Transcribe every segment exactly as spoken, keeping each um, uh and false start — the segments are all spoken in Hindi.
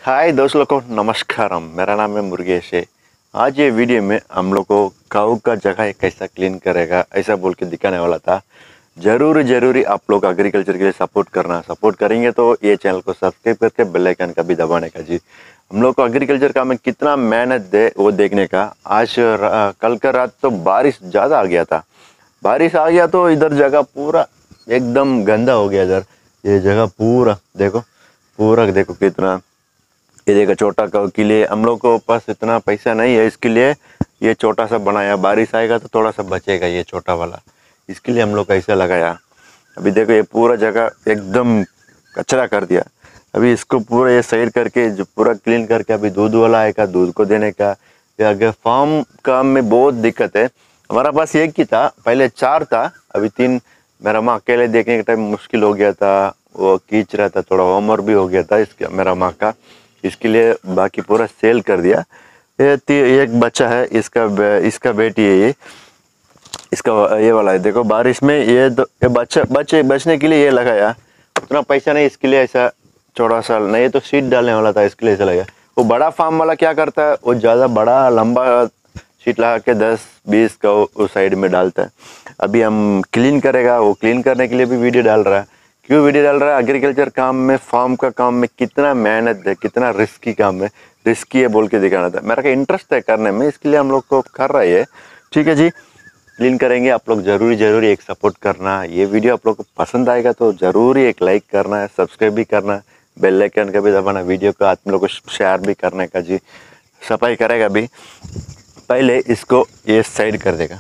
हाय दोस्त लोगों को नमस्कारम। मेरा नाम है मुर्गेश है। आज ये वीडियो में हम लोग को काऊ का जगह कैसा क्लीन करेगा ऐसा बोल के दिखाने वाला था। जरूर जरूरी आप लोग एग्रीकल्चर के लिए सपोर्ट करना। सपोर्ट करेंगे तो ये चैनल को सब्सक्राइब करके बेल आइकन का भी दबाने का जी। हम लोग को एग्रीकल्चर का में कितना मेहनत दे वो देखने का। आज कल का रात तो बारिश ज़्यादा आ गया था। बारिश आ गया तो इधर जगह पूरा एकदम गंदा हो गया। इधर ये जगह पूरा देखो, पूरा देखो कितना। ये देखो छोटा काऊ के लिए हम लोग को पास इतना पैसा नहीं है, इसके लिए ये छोटा सा बनाया। बारिश आएगा तो थोड़ा सा बचेगा ये छोटा वाला, इसके लिए हम लोग ऐसा लगाया। अभी देखो ये पूरा जगह एकदम कचरा कर दिया। अभी इसको पूरा ये साइड करके जो पूरा क्लीन करके अभी दूध वाला आएगा, दूध को देने का। ये आगे फार्म काम में बहुत दिक्कत है। हमारा पास एक ही था, पहले चार था, अभी तीन। मेरा माँ अकेले देखने के टाइम मुश्किल हो गया था, वो खींच रहा था, थोड़ा होमवर्क भी हो गया था इसका मेरा माँ का, इसके लिए बाकी पूरा सेल कर दिया। ये एक बच्चा है, इसका इसका बेटी है ये, इसका ये वाला है। देखो बारिश में ये ये बच्चा बच्चे बचने के लिए ये लगाया। उतना पैसा नहीं इसके लिए, ऐसा छोटा सा नहीं तो सीट डालने वाला था, इसके लिए ऐसा लगा। वो बड़ा फार्म वाला क्या करता है, वो ज़्यादा बड़ा लंबा सीट लगा के दस बीस का उस साइड में डालता है। अभी हम क्लीन करेगा, वो क्लीन करने के लिए भी वीडियो डाल रहा है। क्यों वीडियो डाल रहा है? एग्रीकल्चर काम में, फार्म का काम में कितना मेहनत है, कितना रिस्की काम है, रिस्की है बोल के दिखाना था। मेरा का इंटरेस्ट है करने में, इसके लिए हम लोग को कर रहे हैं। ठीक है जी, क्लीन करेंगे। आप लोग जरूरी जरूरी एक सपोर्ट करना। ये वीडियो आप लोग को पसंद आएगा तो जरूरी एक लाइक करना है, सब्सक्राइब भी करना है, बेल आइकन का भी दबाना, वीडियो को आप लोग को शेयर भी करने का जी। सफाई करेगा भी, पहले इसको ये साइड कर देगा।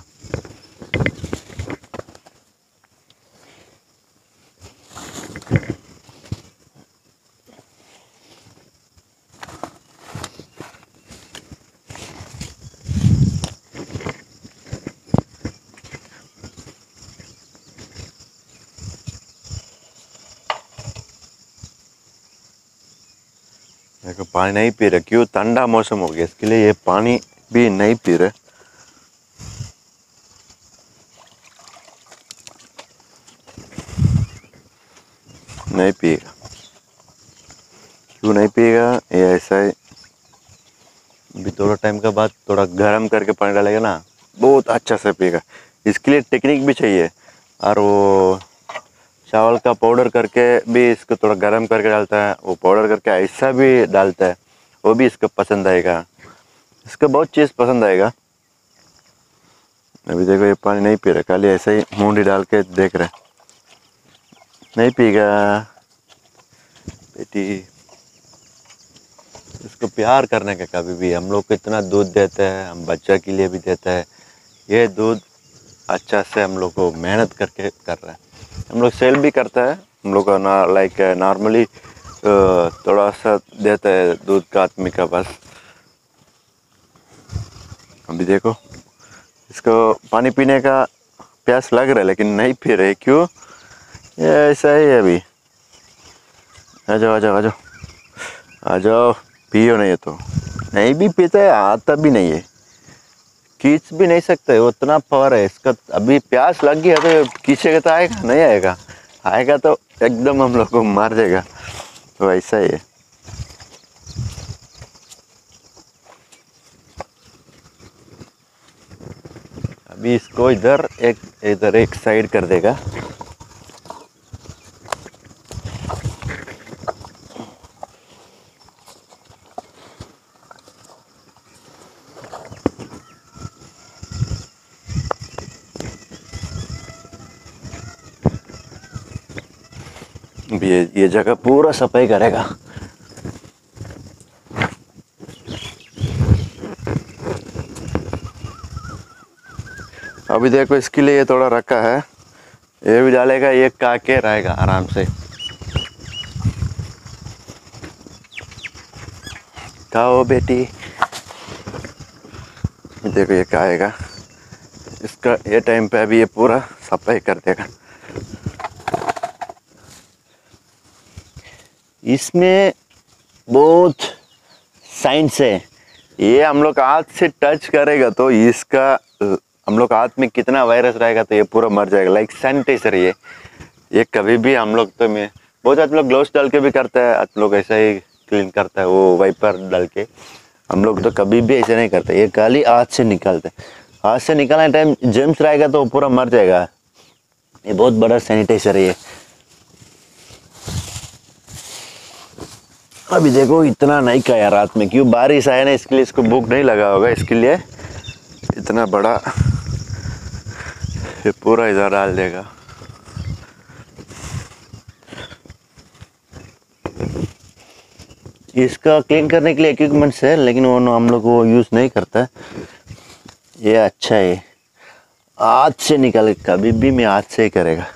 देखो पानी नहीं पी रहे, क्यों? ठंडा मौसम हो गया, इसके लिए ये पानी भी नहीं पी रहे। नहीं पिएगा, क्यों नहीं पिएगा? ये ऐसा ही अभी थोड़ा टाइम के बाद थोड़ा गर्म करके पानी डालेगा ना, बहुत अच्छा से पिएगा। इसके लिए टेक्निक भी चाहिए। और वो चावल का पाउडर करके भी इसको थोड़ा गर्म करके डालता है, वो पाउडर करके ऐसा भी डालता है, वो भी इसको पसंद आएगा। इसको बहुत चीज़ पसंद आएगा। अभी देखो ये पानी नहीं पी रहा, खाली ऐसा ही मूंडी डाल के देख रहे। नहीं पिएगा बेटी। इसको प्यार करने का कभी भी। हम लोग को इतना दूध देते हैं, हम बच्चा के लिए भी देते हैं। ये दूध अच्छा से हम लोग को मेहनत करके कर रहा है। हम लोग सेल भी करता है। हम लोग का ना लाइक नॉर्मली थोड़ा सा देता है दूध का आदमी का बस। अभी देखो इसको पानी पीने का प्यास लग रहा है लेकिन नहीं पी रहे, क्यों? ये ऐसा ही है। अभी आ जाओ आ जाओ आ जाओ आ जाओ, पियो नहीं है तो। नहीं भी पीता है, आता भी नहीं है, खींच भी नहीं सकते, उतना पावर है इसका। अभी प्यास लग गया तो खींचेगा तो आएगा? नहीं आएगा, आएगा तो एकदम हम लोग को मार देगा। तो ऐसा ही है। अभी इसको इधर एक इधर एक साइड कर देगा। ये ये जगह पूरा सफाई करेगा। अभी देखो इसके लिए ये थोड़ा रखा है, ये भी डालेगा, ये काके रहेगा आराम से। खाओ बेटी। देखो ये खाएगा, इसका ये टाइम पे अभी ये पूरा सफाई कर देगा। इसमें बहुत साइंस है। ये हम लोग हाथ से टच करेगा तो इसका हम लोग हाथ में कितना वायरस रहेगा तो ये पूरा मर जाएगा। लाइक सैनिटाइजर ये ये कभी भी हम लोग तो में बहुत आदमी लोग ग्लव्स डाल के भी करता है, आप लोग ऐसा ही क्लीन करता है वो वाइपर डाल के। हम लोग तो कभी भी ऐसे नहीं करते, ये खाली हाथ से निकालते। हाथ से निकालने टाइम जर्म्स रहेगा तो पूरा मर जाएगा। ये बहुत बड़ा सैनिटाइजर है ये। अभी देखो इतना नहीं खाया रात में, क्यों बारिश आया ना, इसके लिए इसको भूख नहीं लगा होगा, इसके लिए इतना बड़ा ये पूरा इधर डाल देगा। इसका क्लीन करने के लिए इक्विपमेंट्स है, लेकिन वो हम लोग वो यूज़ नहीं करता। ये अच्छा है, हाथ से निकाल, कभी भी मैं हाथ से ही करेगा।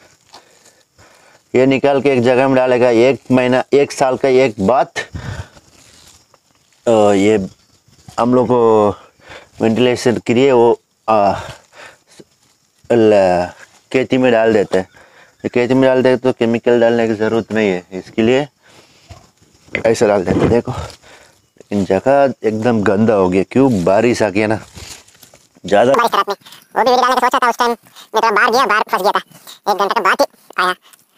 ये निकाल के एक जगह में डालेगा, एक महीना एक साल का एक बाद ये हम लोग को वेंटिलेशन के लिए वो खेती में डाल देते हैं। खेती में डाल देते तो केमिकल डालने की ज़रूरत नहीं है, इसके लिए ऐसा डाल देते। देखो लेकिन जगह एकदम गंदा हो गया, क्यों बारिश आ गया ना ज़्यादा। बारिश रात में वो भी वीडियो डालने का सोचा था, उस टाइम मैं थोड़ा बाहर गया, बाहर फंस गया था, एक घंटे के बाद ही आया।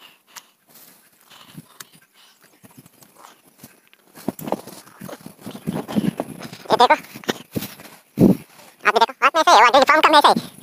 ये देखो, आप भी देखो, हाथ में ऐसे है, वो फार्म का में ऐसे है।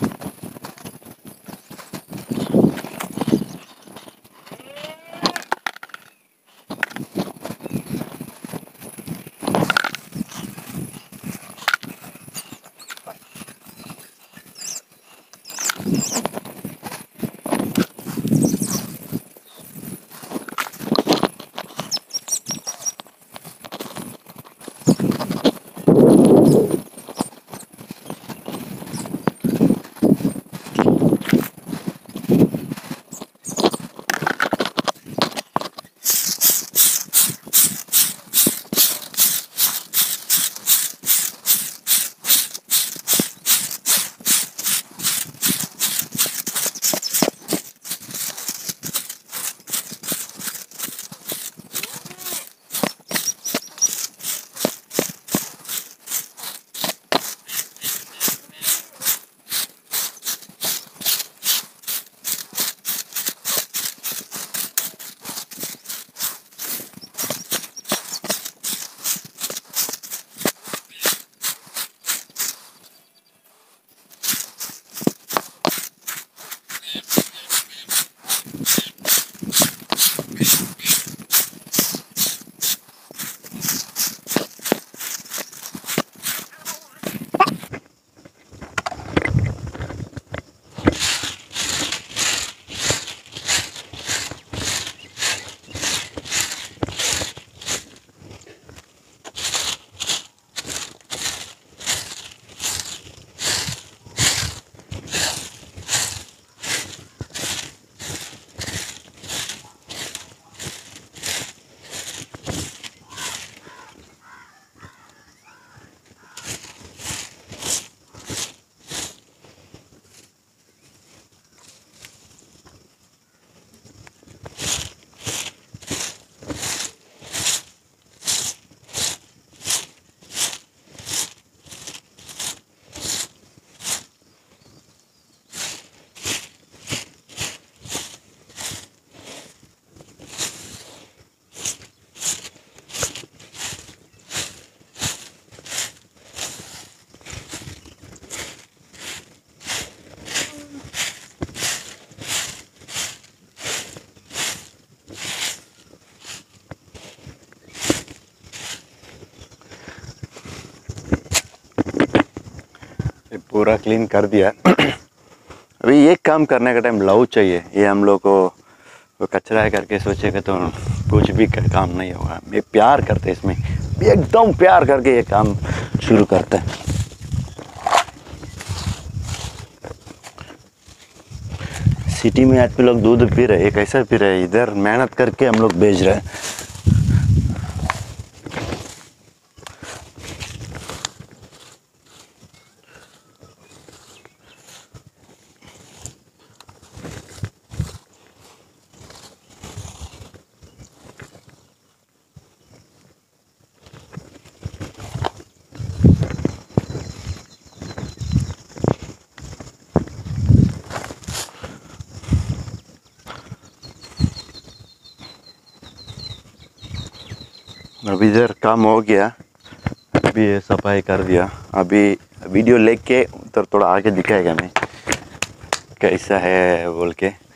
पूरा क्लीन कर दिया। अभी एक काम करने का टाइम लव चाहिए। ये हम लोग को कचरा है करके सोचेगा तो कुछ भी काम नहीं होगा। ये प्यार करते इसमें एकदम प्यार करके ये काम शुरू करते हैं। सिटी में आज पे लोग दूध पी रहे हैं, कैसा पी रहे हैं, इधर मेहनत करके हम लोग बेच रहे हैं। अभी इधर काम हो गया, अभी ये सफाई कर दिया। अभी वीडियो लेके उधर थोड़ा आगे दिखाएगा मैं कैसा है बोल के।